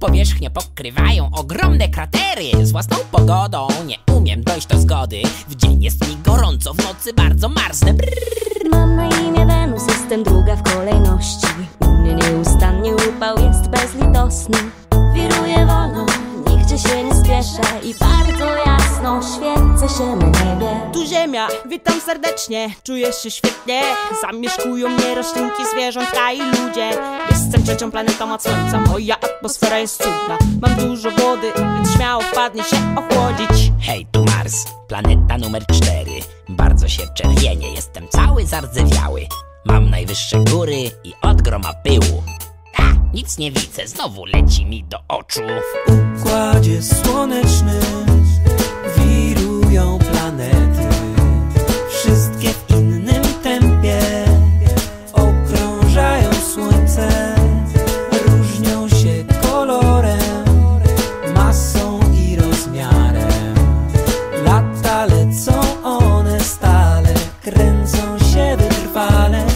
powierzchnię pokrywają ogromne kratery. Z własną pogodą nie umiem dojść do zgody. W dzień jest mi gorąco, w nocy bardzo marznę. Mam na imię Wenus, jestem druga w kolejności. U mnie nieustannie upał jest bezlitosny. Wiruję wolno, nigdzie się nie spieszę i bardzo jasno świecę się na niebie. Tu ziemia, witam serdecznie, czuję się świetnie. Zamieszkują mnie roślinki, zwierzątka i ludzie. Jestem trzecią planetą od Słońca, moja atmosfera jest cudna. Mam dużo wody, więc śmiało wpadnie się ochłodzić. Hej, tu Mars, planeta numer 4. Bardzo się czerwienię, jestem cały zardzewiały. Mam najwyższe góry i od groma pyłu. Nic nie widzę, znowu leci mi do oczu. W układzie słonecznym wirują planety. Wszystkie w innym tempie okrążają Słońce. Różnią się kolorem, masą i rozmiarem. Lata lecą one stale, kręcą się wytrwale.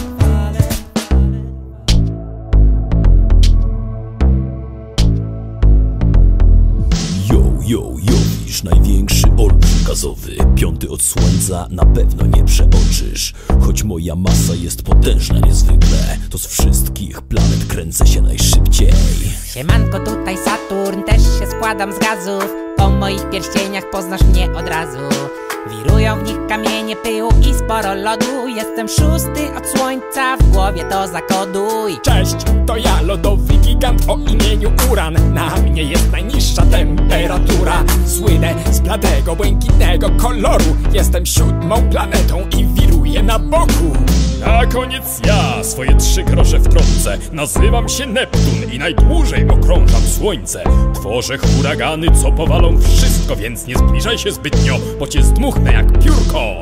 Jowisz, największy olbrzym gazowy. 5 od Słońca na pewno nie przeoczysz. Choć moja masa jest potężna niezwykle, to z wszystkich planet kręcę się najszybciej. Siemanko, tutaj Saturn, też się składam z gazów. Po moich pierścieniach poznasz mnie od razu. Wirują w nich kamienie, pyłu i sporo lodu. Jestem 6 od Słońca, w głowie to zakoduj. Cześć, to ja, lodowy gigant o imieniu Uran. Na mnie jest najniższa temperatura. Słynę z bladego, błękitnego koloru. Jestem 7. planetą i wiruję na boku. Na koniec ja swoje 3 grosze wtrącę. Nazywam się Neptun i najdłużej okrążam Słońce. Tworzę huragany, co powalą wszystko, więc nie zbliżaj się zbytnio, bo cię zdmuchnę jak piórko.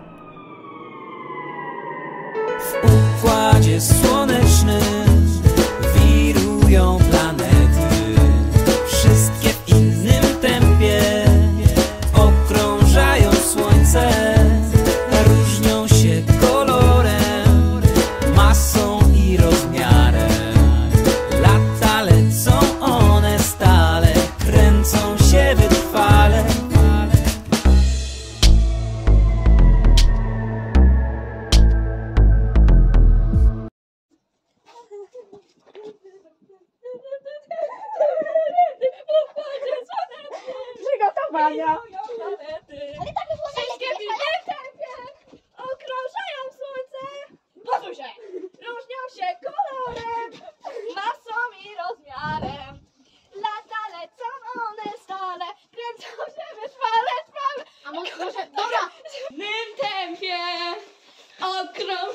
W układzie słonecznym wirują planety. Wszystkie w innym tempie okrążają Słońce. Różnią się kolorem, masą i rozmiarem. Lata lecą one stale, kręcą się wytrwale. Przygotowania! Wszystkie planety okrążają Słońce. Posuń się! Różnią się kolorem, masą i rozmiarem. Lata lecą one stale, kręcą się wytrwale. A może, dobra! W tym tempie okrążają